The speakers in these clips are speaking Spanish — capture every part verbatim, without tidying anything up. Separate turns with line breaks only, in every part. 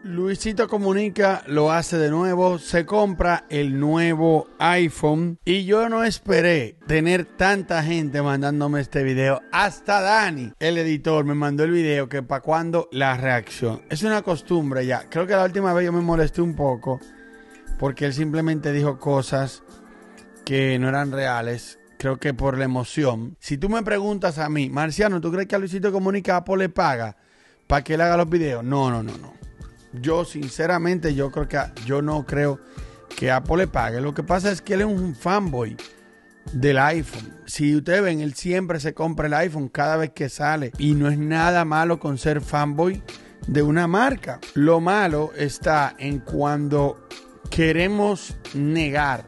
Luisito Comunica lo hace de nuevo, se compra el nuevo iPhone y yo no esperé tener tanta gente mandándome este video. Hasta Dani, el editor, me mandó el video que para cuando la reacción. Es una costumbre ya. Creo que la última vez yo me molesté un poco porque él simplemente dijo cosas que no eran reales. Creo que por la emoción. Si tú me preguntas a mí, Marciano, ¿tú crees que a Luisito Comunica Apple le paga para que él haga los videos? No, no, no, no. Yo sinceramente yo creo que yo no creo que Apple le pague. Lo que pasa es que él es un fanboy del iPhone. Si ustedes ven, él siempre se compra el iPhone cada vez que sale. Y no es nada malo con ser fanboy de una marca. Lo malo está en cuando queremos negar.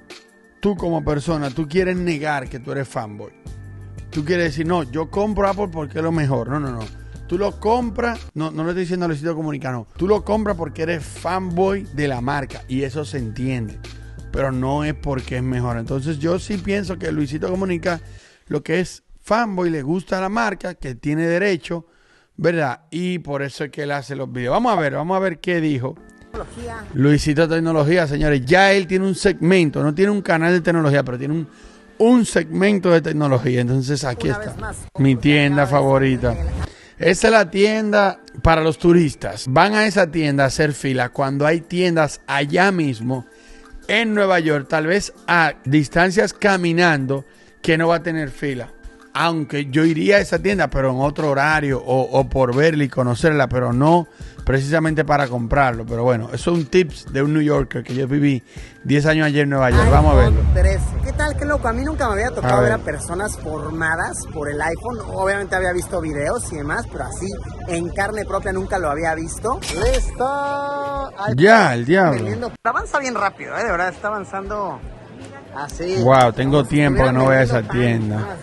Tú como persona, tú quieres negar que tú eres fanboy. Tú quieres decir, no, yo compro Apple porque es lo mejor. No, no, no. Tú lo compras, no, no le estoy diciendo a Luisito Comunica, no. Tú lo compras porque eres fanboy de la marca y eso se entiende, pero no es porque es mejor. Entonces yo sí pienso que Luisito Comunica lo que es fanboy, le gusta a la marca, que tiene derecho, ¿verdad? Y por eso es que él hace los videos. Vamos a ver, vamos a ver qué dijo tecnología. Luisito Tecnología, señores. Ya él tiene un segmento, no tiene un canal de tecnología, pero tiene un, un segmento de tecnología. Entonces aquí Una está, más, mi tienda favorita. Esa es la tienda para los turistas. Van a esa tienda a hacer fila cuando hay tiendas allá mismo en Nueva York, tal vez a distancias caminando, que no va a tener fila. Aunque yo iría a esa tienda, pero en otro horario o, o por verla y conocerla, pero no precisamente para comprarlo. Pero bueno, eso es un tips de un New Yorker que yo viví diez años ayer en Nueva York. Vamos a verlo.
trece. ¿Qué tal? Qué loco. A mí nunca me había tocado a ver a personas formadas por el iPhone. Obviamente había visto videos y demás, pero así en carne propia nunca lo había visto. ¡Listo!
Ya, el diablo.
Vendiendo. Avanza bien rápido, ¿eh? De verdad, está avanzando así.
Wow, tengo tiempo que no voy a esa tienda.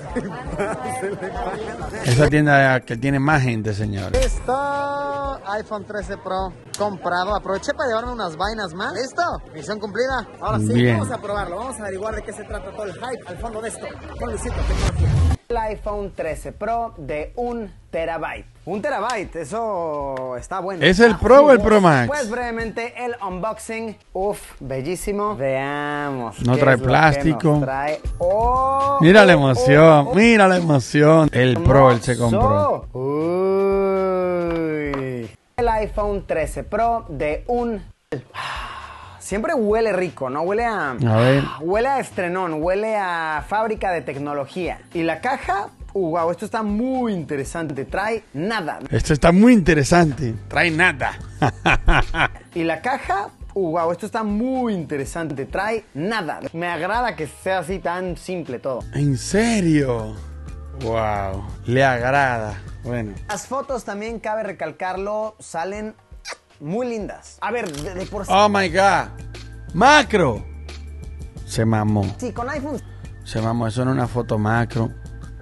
Esa tienda que tiene más gente, señores.
Listo, iPhone trece Pro comprado. Aproveché para llevarme unas vainas más. ¿Listo? Misión cumplida. Ahora sí, Bien. Vamos a probarlo. Vamos a averiguar de qué se trata todo el hype al fondo de esto. Con Luisito Tecnología. El iPhone trece Pro de un terabyte. Un terabyte, eso está bueno.
¿Es el Pro o el Pro Max?
Pues brevemente el unboxing. Uf, bellísimo. Veamos.
No trae plástico.
Trae. Oh,
mira
oh,
la emoción,
oh, oh.
mira la emoción. El Pro, él se compró.
Uy. El iPhone trece Pro de un... Siempre huele rico, ¿no? Huele a...
A ver.
Huele a estrenón, huele a fábrica de tecnología. Y la caja... Uh, wow, esto está muy interesante. Trae nada.
Esto está muy interesante. Trae nada.
Y la caja... Uh, wow, esto está muy interesante. Trae nada. Me agrada que sea así tan simple todo.
¿En serio? Wow. Le agrada. Bueno.
Las fotos también, cabe recalcarlo, salen muy lindas. A ver, de, de por sí.
Oh my God. Macro. Se mamó.
Sí, con iPhone.
Se mamó. Eso no es una foto macro.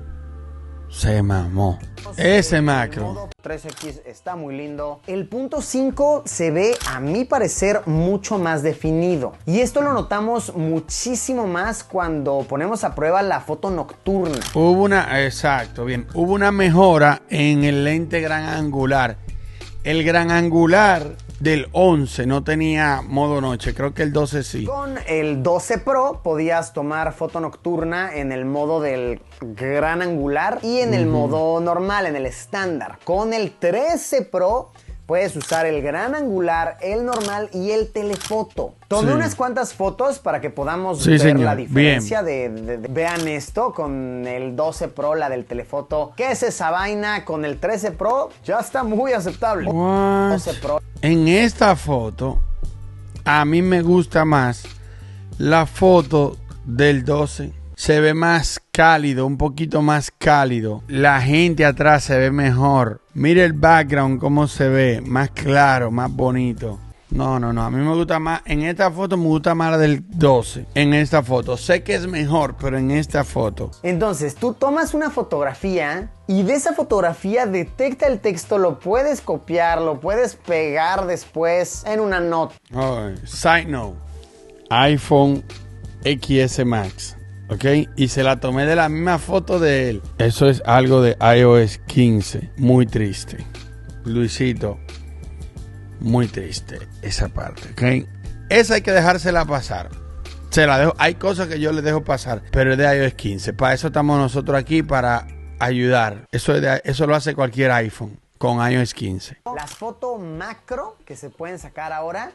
Se mamó. Ese macro.
tres equis está muy lindo. El punto cinco se ve, a mi parecer, mucho más definido. Y esto lo notamos muchísimo más cuando ponemos a prueba la foto nocturna.
Hubo una, exacto, bien. Hubo una mejora en el lente gran angular. El gran angular del once no tenía modo noche, creo que el doce sí.
Con el doce Pro podías tomar foto nocturna en el modo del gran angular y en el uh-huh. modo normal, en el estándar. Con el trece Pro puedes usar el gran angular, el normal y el telefoto. Tomé sí. unas cuantas fotos para que podamos
sí,
ver
señor.
la diferencia de, de, de... Vean esto con el doce Pro, la del telefoto. ¿Qué es esa vaina? Con el trece Pro ya está muy aceptable.
What?
doce Pro.
En esta foto, a mí me gusta más la foto del doce. Se ve más cálido, un poquito más cálido. La gente atrás se ve mejor. Mira el background cómo se ve, más claro, más bonito. No, no, no, a mí me gusta más, en esta foto me gusta más la del doce. En esta foto, sé que es mejor, pero en esta foto.
Entonces, tú tomas una fotografía y de esa fotografía detecta el texto, lo puedes copiar, lo puedes pegar después en una nota.
Oh, side note, iPhone equis ese Max. ¿Ok? Y se la tomé de la misma foto de él. Eso es algo de i O S quince. Muy triste. Luisito, Muy triste esa parte, ¿ok? Esa hay que dejársela pasar. Se la dejo. Hay cosas que yo le dejo pasar, pero es de iOS quince. Para eso estamos nosotros aquí, para ayudar. Eso, es de, eso lo hace cualquier iPhone con iOS quince.
Las fotos macro que se pueden sacar ahora.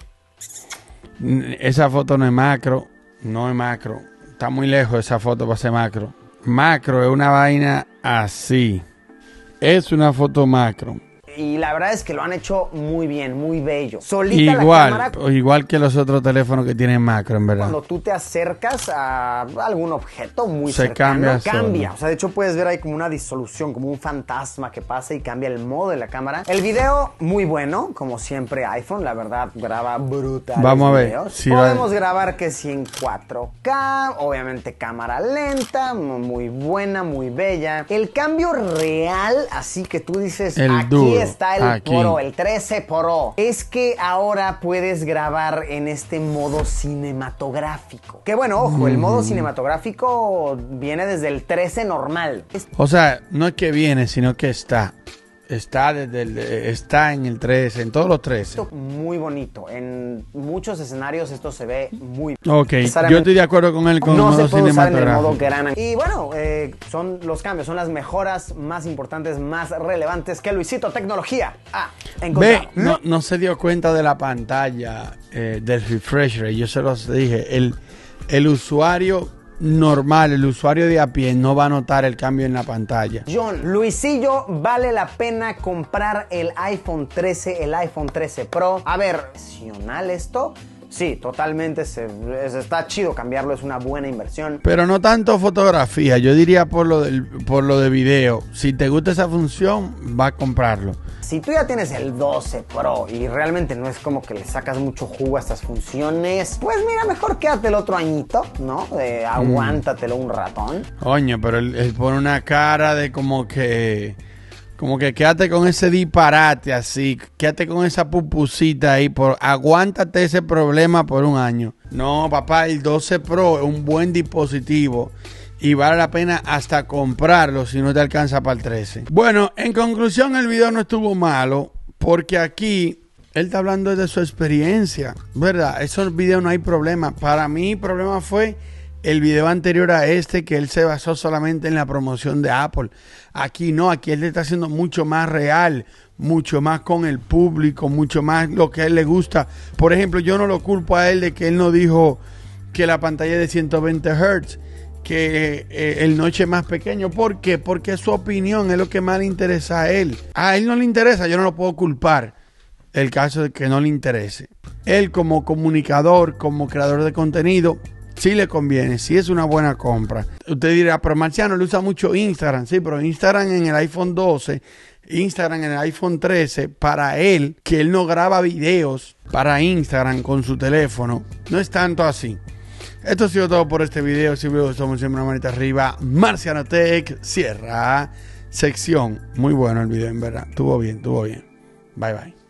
Esa foto no es macro. No es macro. Está muy lejos esa foto para ser macro. Macro es una vaina así. Es una foto macro.
Y la verdad es que lo han hecho muy bien, muy bello. Solita
igual,
la cámara,
igual que los otros teléfonos que tienen macro, en verdad.
Cuando tú te acercas a algún objeto muy
Se
cercano,
cambia,
cambia.
solo.
O sea, de hecho puedes ver ahí como una disolución, como un fantasma que pasa y cambia el modo de la cámara. El video, muy bueno, como siempre iPhone, la verdad, graba brutal.
Vamos a ver.
Videos.
Si
Podemos
va...
grabar que si en cuatro K, obviamente cámara lenta, muy buena, muy bella. El cambio real, así que tú dices,
el
aquí
duro,
está el
aquí.
Pro. El trece Pro, es que ahora puedes grabar en este modo cinematográfico. Que bueno, ojo, mm. el modo cinematográfico viene desde el trece normal.
O sea, no es que viene, sino que está. Está desde el, está en el trece, en todos los trece.
Muy bonito. En muchos escenarios esto se ve muy
bien. Ok, yo estoy de acuerdo con él con
no
el modo
se puede usar en el modo
cinematográfico.
gran. Y bueno, eh, son los cambios, son las mejoras más importantes, más relevantes que Luisito Tecnología ha encontrado.
Ve, no, no se dio cuenta de la pantalla eh, del refresher. Yo se los dije. El, el usuario normal, el usuario de a pie no va a notar el cambio en la pantalla.
John, Luisillo, vale la pena comprar el iPhone trece, el iPhone trece Pro. A ver, ¿opcional esto? Sí, totalmente, se, se, está chido cambiarlo, es una buena inversión.
Pero no tanto fotografía, yo diría por lo, del, por lo de video. Si te gusta esa función, va a comprarlo.
Si tú ya tienes el doce Pro y realmente no es como que le sacas mucho jugo a estas funciones, pues mira, mejor quédate el otro añito, ¿no? Eh, aguántatelo mm. un ratón.
Coño, pero él, él pone una cara de como que... Como que quédate con ese disparate así, quédate con esa pupusita ahí, por, aguántate ese problema por un año. No, papá, el doce Pro es un buen dispositivo y vale la pena hasta comprarlo si no te alcanza para el trece. Bueno, en conclusión, el video no estuvo malo porque aquí él está hablando de su experiencia, ¿verdad? Esos videos no hay problema. Para mí el problema fue el video anterior a este, que él se basó solamente en la promoción de Apple. Aquí no, aquí él está haciendo mucho más real, mucho más con el público, mucho más lo que a él le gusta. Por ejemplo, yo no lo culpo a él de que él no dijo que la pantalla es de ciento veinte hertz, que eh, el noche es más pequeño. ¿Por qué? Porque es su opinión, es lo que más le interesa a él. A él no le interesa, yo no lo puedo culpar. El caso de que no le interese. Él como comunicador, como creador de contenido, sí le conviene, sí es una buena compra. Usted dirá, pero Marciano le usa mucho Instagram. Sí, pero Instagram en el iPhone doce, Instagram en el iPhone trece, para él, que él no graba videos para Instagram con su teléfono, no es tanto así. Esto ha sido todo por este video. Si les gustó, siempre una manita arriba. Marciano Tech cierra sección. Muy bueno el video, en verdad. Estuvo bien, estuvo bien. Bye, bye.